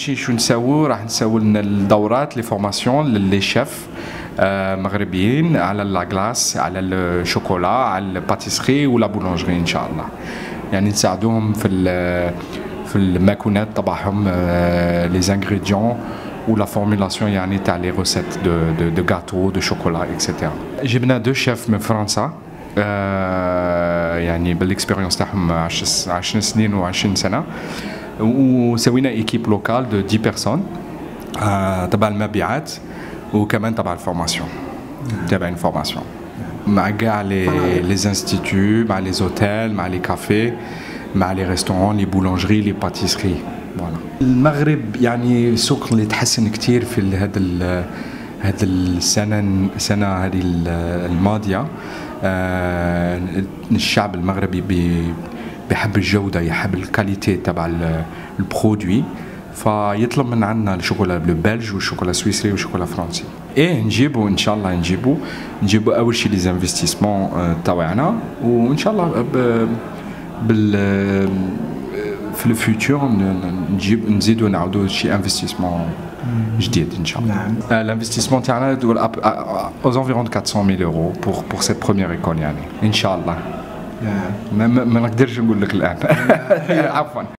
شيء شو نسوي، راح نسوي لنا الدورات لي فورماسيون للي شيف مغربيين على الجلاس، على الشوكولا، على الباتيسري ولا بولونجري ان شاء الله. يعني نساعدوهم في الماكونات تبعهم، لي زانغريديون ولا فورميلاسيون يعني تاع لي روسيت دو غاتو دو شوكولا اكسيتيرا. جبنا دو شيف من فرنسا، يعني بالاكسبيريونس تاعهم 10 سنين و20 سنه، وسوينا ايكيب لوكال دو 10 بيرسون تبع المبيعات وكمان تبع الفورماسيون، تبع الفورماسيون مع كاع لي انستيتو، مع لي زوتيل، مع لي كافي، مع لي ريستورون، لي بولونجري، لي باتيسري. فوالا. المغرب يعني سوق اللي تحسن كثير في هذا السنه هذه الماضيه. الشعب المغربي بيحب الجوده، يحب الكاليتي تبع البرودوي، فيطلب من عندنا الشوكولا البلج والشوكولا السويسري والشوكولا الفرنسي. ايه نجيبو ان شاء الله، نجيبو اول شيء لي زانفستيسمون تاعنا، وان شاء الله في الفيوتشر نزيدو نعاودو شي انفستيسمون جديد ان شاء الله. نعم. الانفستيسمون تاعنا تقول aux environs de 400,000 euros pour cette première école يعني ان شاء الله. نعم. ما نقدرش نقول لك الان. عفوا.